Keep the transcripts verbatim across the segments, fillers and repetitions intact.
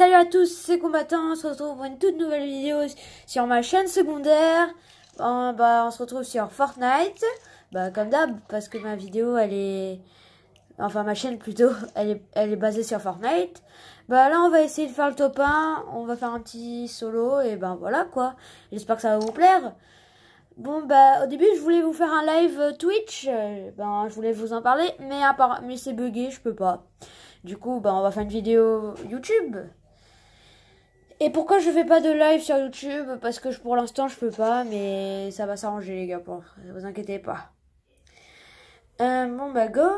Salut à tous, c'est Combattant, on se retrouve pour une toute nouvelle vidéo sur ma chaîne secondaire. Euh, bah, on se retrouve sur Fortnite, bah, comme d'hab, parce que ma vidéo, elle est... Enfin, ma chaîne plutôt, elle est, elle est basée sur Fortnite. Bah là, on va essayer de faire le top un, on va faire un petit solo, et ben voilà quoi. J'espère que ça va vous plaire. Bon, bah, au début, je voulais vous faire un live Twitch, euh, ben, je voulais vous en parler, mais à part, mais c'est bugué, je peux pas. Du coup, bah, on va faire une vidéo YouTube. Et pourquoi je fais pas de live sur YouTube? Parce que je, pour l'instant, je peux pas, mais ça va s'arranger, les gars, pour... ne vous inquiétez pas. Euh, bon, bah, go.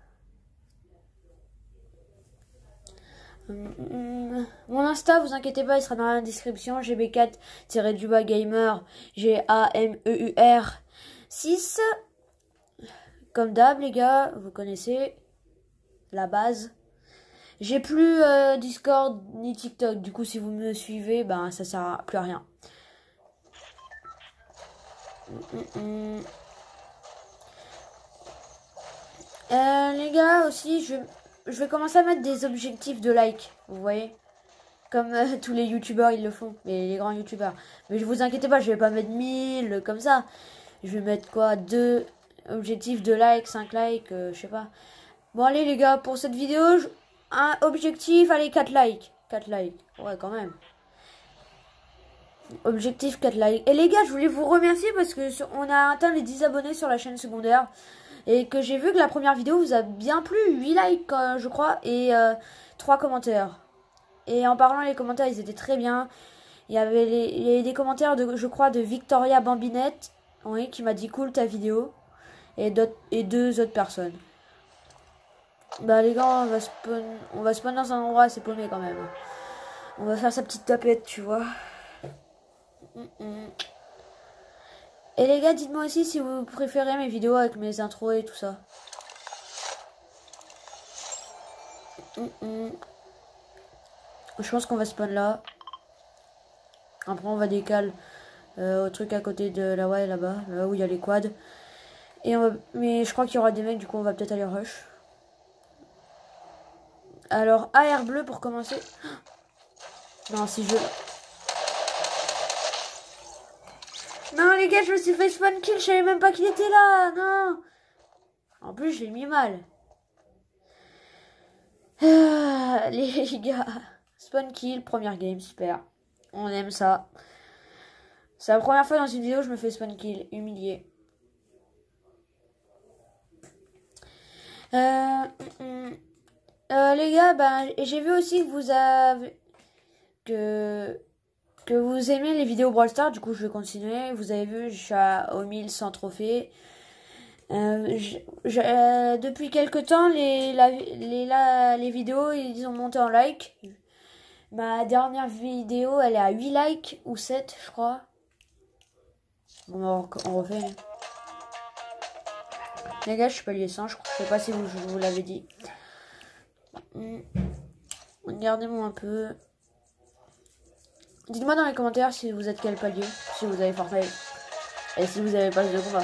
Mon Insta, vous inquiétez pas, il sera dans la description. G B quatre du bas gamer, G A M E U R six. Comme d'hab, les gars, vous connaissez la base. J'ai plus euh, Discord ni TikTok, du coup, si vous me suivez, ben ça sert à plus à rien. Euh, les gars, aussi, je, je vais commencer à mettre des objectifs de like, vous voyez, comme euh, tous les youtubeurs ils le font, et les grands youtubeurs. Mais je vous inquiétez pas, je vais pas mettre mille comme ça. Je vais mettre quoi, deux objectifs de like, cinq likes, euh, je sais pas. Bon allez les gars, pour cette vidéo, je... un objectif, allez, quatre likes. quatre likes, ouais quand même. Objectif quatre likes. Et les gars, je voulais vous remercier parce que sur... on a atteint les dix abonnés sur la chaîne secondaire. Et que j'ai vu que la première vidéo vous a bien plu, huit likes euh, je crois, et euh, trois commentaires. Et en parlant, les commentaires, ils étaient très bien. Il y avait, les... il y avait des commentaires, de, je crois, de Victoria Bambinette, oui, qui m'a dit cool ta vidéo. Et, et deux autres personnes. Bah les gars, on va spawn, on va spawn dans un endroit assez paumé quand même. On va faire sa petite tapette, tu vois. Mm -mm. Et les gars, dites-moi aussi si vous préférez mes vidéos avec mes intros et tout ça. Mm -mm. Je pense qu'on va spawn là. Après on va décaler euh, au truc à côté de là, ouais, là-bas, là où il y a les quads. Et on va... Mais je crois qu'il y aura des mecs, du coup on va peut-être aller rush. Alors A R bleu pour commencer. Non, si je... Non les gars, je me suis fait spawn kill, je savais même pas qu'il était là, non. En plus, je l'ai mis mal. Ah, les gars, spawn kill, première game, super. On aime ça. C'est la première fois dans une vidéo où je me fais spawn kill, humilié. Euh, euh, les gars, bah, j'ai vu aussi que vous avez... Que... que vous aimez les vidéos Brawl Stars, du coup je vais continuer. Vous avez vu, je suis à, au mille cent trophées. Euh, je, je, euh, depuis quelques temps, les, la, les, la, les vidéos, ils ont monté en like. Ma dernière vidéo, elle est à huit likes ou sept, je crois. Bon, on, on refait. Les gars, je suis pas lié cent, je sais pas si vous, je vous l'avais dit. Regardez-moi un peu. Dites-moi dans les commentaires si vous êtes quel palier, si vous avez Fortnite et si vous avez pas de combat.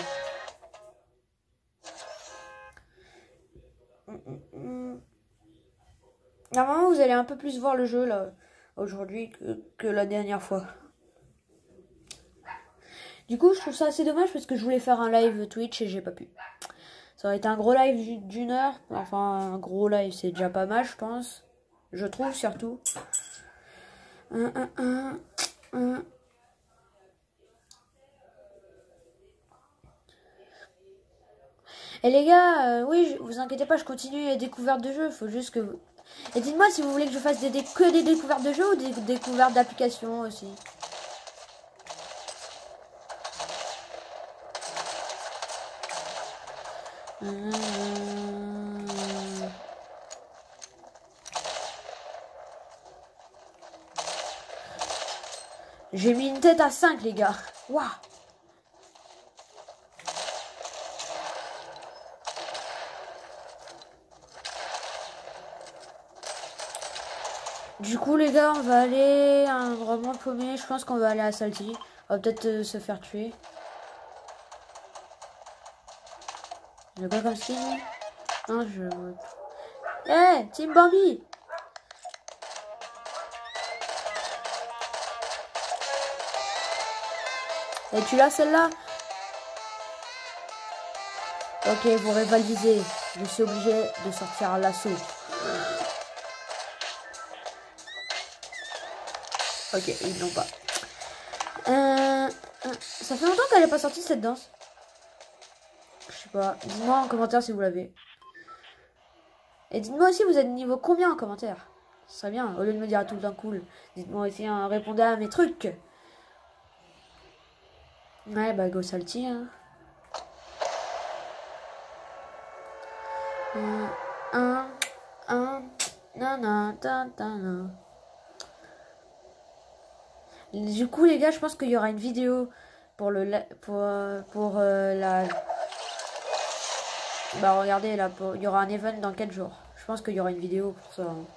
Normalement, vous allez un peu plus voir le jeu là aujourd'hui que, que la dernière fois. Du coup, je trouve ça assez dommage parce que je voulais faire un live Twitch et j'ai pas pu. Ça aurait été un gros live d'une heure. Enfin, un gros live, c'est déjà pas mal, je pense. Je trouve surtout. Un, un, un, un. Et les gars, euh, oui, je, vous inquiétez pas, je continue les découvertes de jeux. Faut juste que vous... Et dites-moi si vous voulez que je fasse des, des, que des découvertes de jeux ou des découvertes d'applications aussi. Hum... J'ai mis une tête à cinq, les gars. Waouh. Du coup, les gars, on va aller à un endroit moins paumé. Je pense qu'on va aller à Salty. On va peut-être euh, se faire tuer. Il y a quoi comme skin? Non, je... Eh, hey, Team Bambi! Et tu l'as celle-là? Ok, vous rivalisez. Je suis obligé de sortir l'assaut. Ok, ils n'ont pas. Euh, euh, ça fait longtemps qu'elle n'est pas sortie cette danse. Je sais pas. Dites-moi en commentaire si vous l'avez. Et dites-moi aussi vous êtes niveau combien en commentaire. Ce serait bien, au lieu de me dire tout le temps cool. Dites-moi aussi, hein, répondez à mes trucs. Ouais, bah go salty, hein. Un, un, un, nan, nan, nan. Du coup, les gars, je pense qu'il y aura une vidéo pour le pour pour euh, la. Bah regardez là, pour... il y aura un event dans quatre jours. Je pense qu'il y aura une vidéo pour ça. Hein.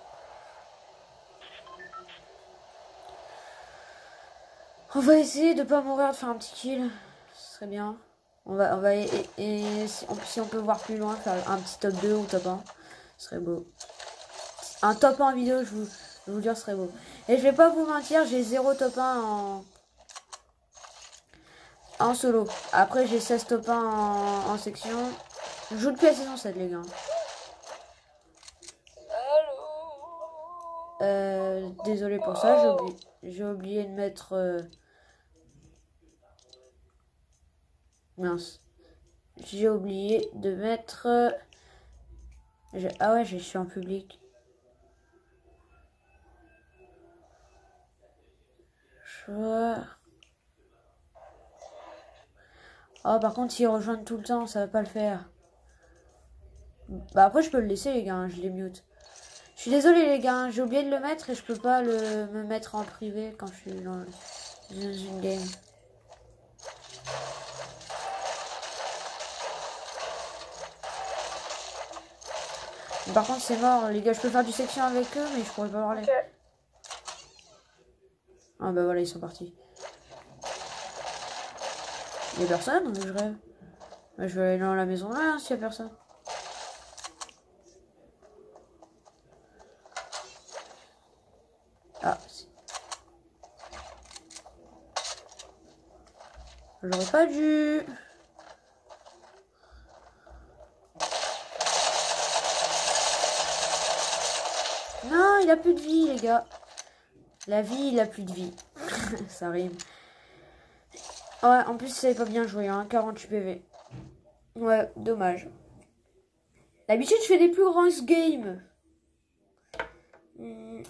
On va essayer de pas mourir, de faire un petit kill. Ce serait bien. On va, on va et, et si, on, si on peut voir plus loin, faire un petit top deux ou top un. Ce serait beau. Un top un vidéo, je vous, je vous dire, ce serait beau. Et je vais pas vous mentir, j'ai zéro top un en, en solo. Après, j'ai seize top un en, en section. Je joue depuis la saison sept, les gars. Euh, désolé pour ça, j'ai oublié, j'ai oublié de mettre... Euh... Mince. J'ai oublié de mettre... Euh... Ah ouais, je suis en public. Joueur. Oh, par contre, s'ils rejoignent tout le temps, ça va pas le faire. Bah après, je peux le laisser, les gars, hein, je les mute. Je suis désolée, les gars, j'ai oublié de le mettre et je peux pas le me mettre en privé quand je suis dans, dans une game. Par contre, c'est mort, les gars, je peux faire du section avec eux, mais je pourrais pas parler. Okay. Ah bah voilà, ils sont partis. Il y a personne, je rêve. Bah, je vais aller dans la maison là, hein, s'il y a personne. Ah, j'aurais pas dû. Non, il a plus de vie, les gars. La vie, il a plus de vie. Ça rime. Ouais, en plus, c'est pas bien joué, hein. quarante-huit P V. Ouais, dommage. D'habitude, je fais des plus grands games. Hmm.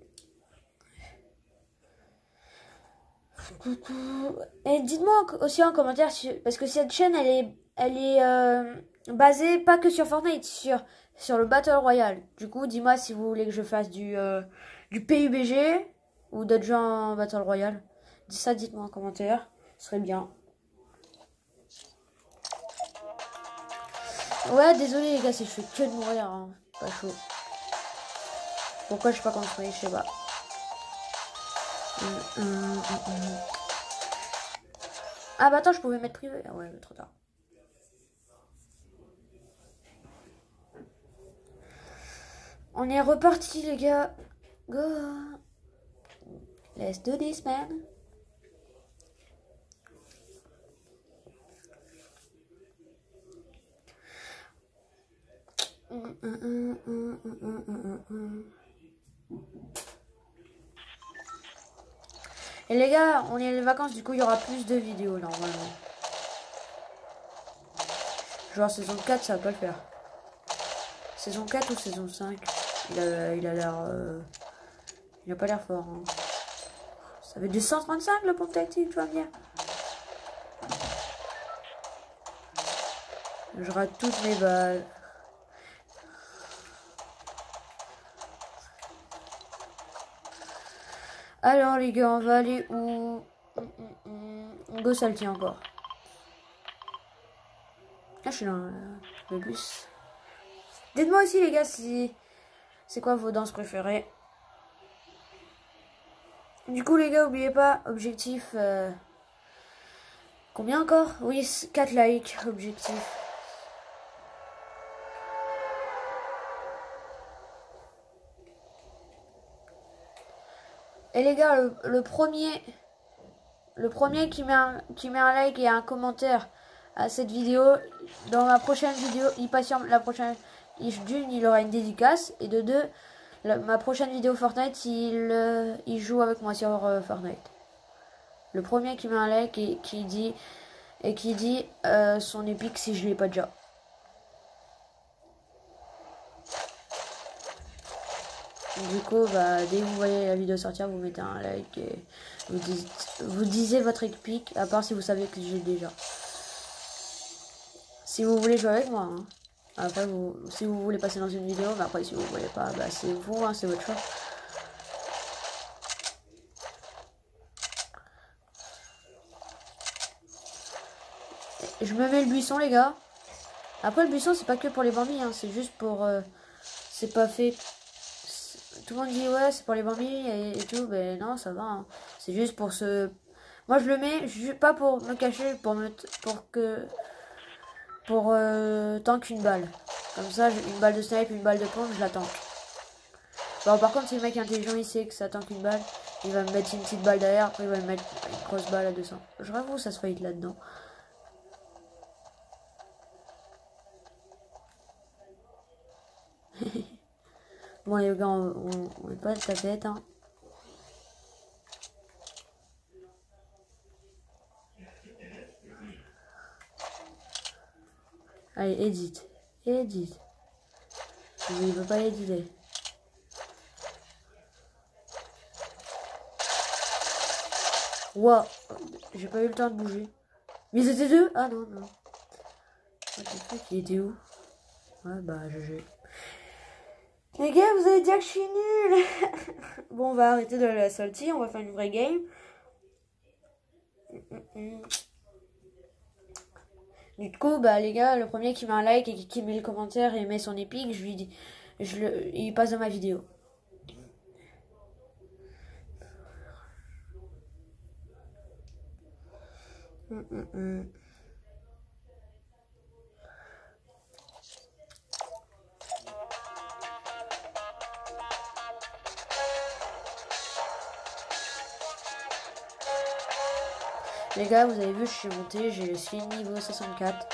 Et dites-moi aussi en commentaire, parce que cette chaîne, elle est, elle est euh, basée pas que sur Fortnite, sur, sur le Battle Royale. Du coup, dis-moi si vous voulez que je fasse du, euh, du P U B G ou d'autres jeux en Battle Royale. Dis ça, dites-moi en commentaire, ce serait bien. Ouais, désolé les gars, si je fais que de mourir, hein. Pas chaud. Pourquoi je suis pas construit, je sais pas. Hum, hum, hum, hum. Ah bah attends, je pouvais mettre privé. Ah ouais, mais trop tard. On est reparti les gars. Go. Let's do this man. Hum, hum, hum, hum, hum, hum, hum. Et les gars, on est les vacances, du coup il y aura plus de vidéos normalement. Genre saison quatre, ça va pas le faire. Saison quatre ou saison cinq? Il a il a l'air... Euh, il a pas l'air fort. Hein. Ça fait du cent trente-cinq le pompe tactique, tu vas me dire. Je rate toutes mes balles. Alors les gars, on va aller où? On go salty encore. Ah, je suis dans le bus. Dites-moi aussi les gars si c'est quoi vos danses préférées. Du coup les gars, oubliez pas, objectif... Euh... Combien encore? Oui, quatre likes, objectif. Et les gars, le, le premier... le premier qui met, un, qui met un like et un commentaire à cette vidéo, dans ma prochaine vidéo, il patiente la prochaine, d'une, il aura une dédicace, et de deux, la, ma prochaine vidéo Fortnite, il, euh, il joue avec moi sur euh, Fortnite. Le premier qui met un like et qui dit, et qui dit euh, son épique si je l'ai pas déjà. Du coup, bah, dès que vous voyez la vidéo sortir, vous mettez un like et vous, dites, vous disiez votre épique, à part si vous savez que j'ai déjà. Si vous voulez jouer avec moi, hein. Après, vous, si vous voulez passer dans une vidéo, mais après, si vous voulez pas, bah, c'est vous, hein, c'est votre choix. Je me mets le buisson, les gars. Après, le buisson, c'est pas que pour les bambis, hein, c'est juste pour... Euh, c'est pas fait... Tout le monde dit, ouais, c'est pour les bambis et, et tout, mais non, ça va, hein. C'est juste pour se... Moi, je le mets, je, pas pour me cacher, pour me... Pour que... Pour euh, tank une balle. Comme ça, une balle de snipe, une balle de pompe, je la tank. Bon, par contre, si le mec est intelligent, il sait que ça tank une balle, il va me mettre une petite balle derrière, après il va me mettre une grosse balle à deux cents. Je rêve où ça se faillit là-dedans. Bon, les gars, on, on, on est pas de ta tête, hein. Allez, edit. Edit. Mais il veut pas éditer. Wow. J'ai pas eu le temps de bouger. Mais c'était deux? Ah non, non. Il était où? Ouais, bah, G G. Les gars, vous allez dire que je suis nulle. Bon, on va arrêter de la salty. On va faire une vraie game. Du coup, bah les gars, le premier qui met un like et qui met le commentaire et met son épique, je lui dis, je le, il passe dans ma vidéo. Mm -mm -mm. Les gars, vous avez vu, je suis monté, je suis niveau soixante-quatre.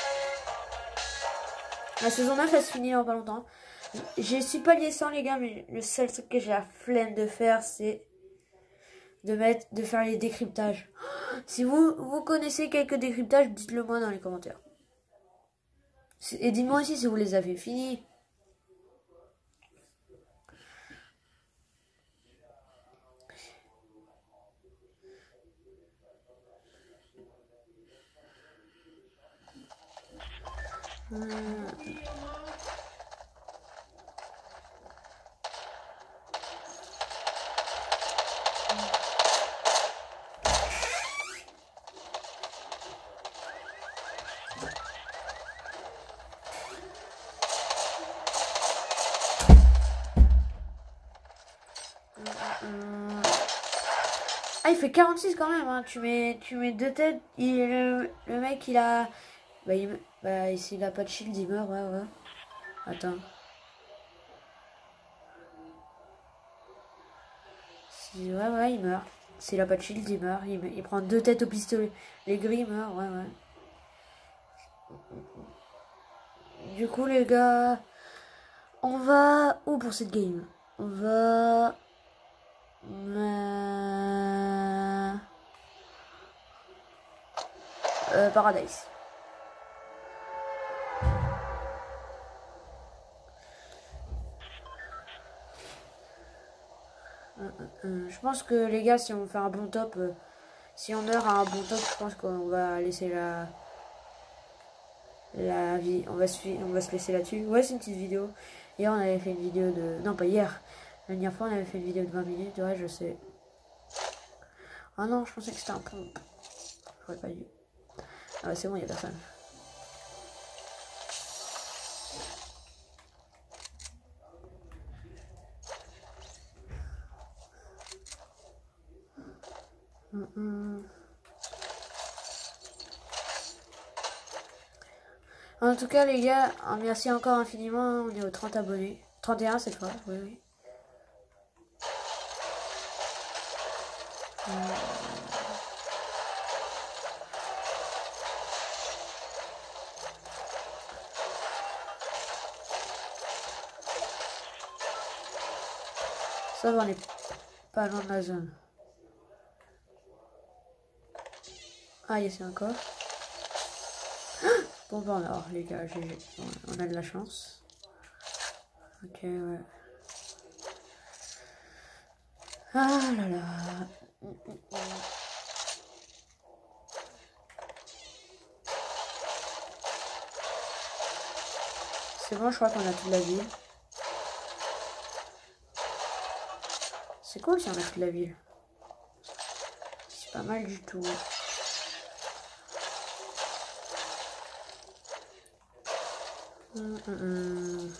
La saison neuf, elle se finit dans pas longtemps. Je suis pas lié sans les gars, mais le seul truc que j'ai la flemme de faire, c'est de mettre, de faire les décryptages. Si vous, vous connaissez quelques décryptages, dites-le moi dans les commentaires. Et dites-moi aussi si vous les avez finis. Hum. Ah, il fait quarante-six quand même, hein. Tu mets, tu mets deux têtes. Il, le, le mec, il a... Bah, il, bah, s'il a pas de shield, il meurt, ouais, ouais. Attends. Si, ouais, ouais, il meurt. S'il a pas de shield, il meurt. Il, il prend deux têtes au pistolet. Les gris meurent, ouais, ouais. Du coup, les gars... On va... Où pour cette game? On va... Euh... Euh, Paradise. Euh, euh, euh, je pense que les gars, si on fait un bon top, euh, si on meurt à un bon top, je pense qu'on va laisser la la vie, on va se on va se laisser là-dessus. Ouais, c'est une petite vidéo. Hier, on avait fait une vidéo de, non pas hier, la dernière fois, on avait fait une vidéo de vingt minutes. Ouais, je sais. Ah non, je pensais que c'était un pompe. J'aurais pas dû. Ah ouais, c'est bon, il y a personne. Mm -mm. En tout cas, les gars, merci encore infiniment. On est aux trente abonnés. trente et un cette fois, oui, oui. Ça va, on est pas loin de la zone. Ah, il y a encore. Bon, ben alors, les gars, j'ai... on a de la chance. Ok, ouais. Ah là là. C'est bon, je crois qu'on a toute la ville. C'est cool si on a toute la ville. C'est pas mal du tout. Hum, hum, hum.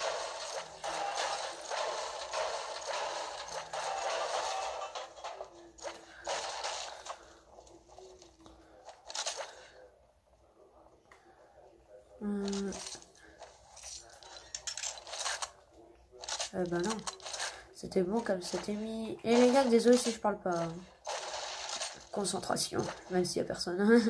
Hum. Euh, bah non. C'était bon comme c'était mis. Et les gars, désolé si je parle pas. Concentration, même s'il y a personne.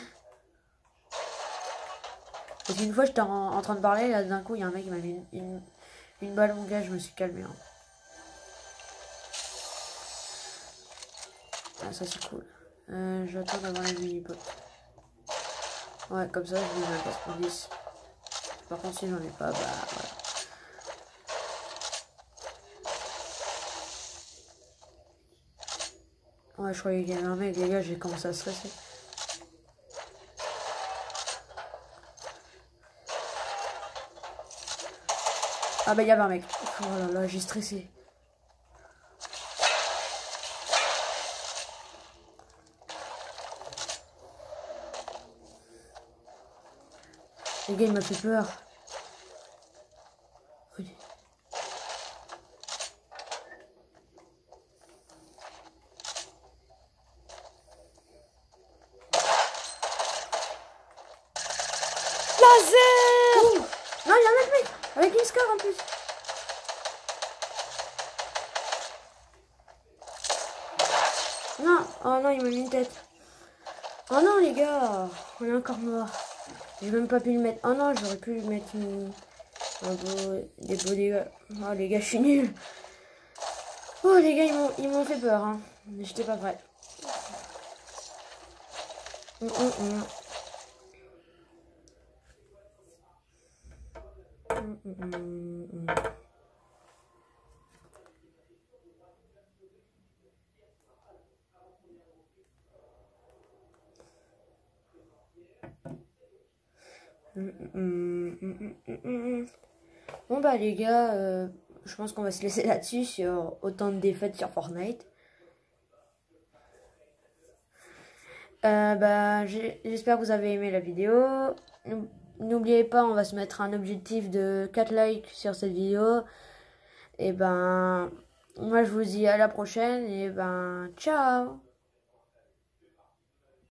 Parce qu'une fois j'étais en, en train de parler, là d'un coup il y a un mec qui m'a mis une, une, une balle au gars, je me suis calmé. Hein. Ah, ça c'est cool. Euh, J'attends d'avoir les mini-pots. Ouais, comme ça je vais même pas pour dix. Par contre, si j'en ai pas, bah voilà. Ouais, je croyais qu'il y avait un mec, les gars, j'ai commencé à stresser. Ah bah il y avait un mec. Oh là là, j'ai stressé. Les gars, il m'a fait peur. Oui. Laser! Oh non, il y a un autre mec avec une scar en plus. Non, oh non, il m'a mis une tête. Oh non, les gars, on est encore mort. J'ai même pas pu le mettre. Oh non, j'aurais pu lui mettre une... un beau... des beaux dégâts. Oh les gars, je suis nul. Oh les gars, ils m'ont fait peur. Hein. J'étais pas prêt. Hum, hum, hum. Hum, hum, hum, hum. Bon bah les gars, euh, je pense qu'on va se laisser là-dessus sur autant de défaites sur Fortnite. Euh, bah, j'espère que vous avez aimé la vidéo. N'oubliez pas, on va se mettre un objectif de quatre likes sur cette vidéo. Et ben, moi je vous dis à la prochaine et ben, ciao!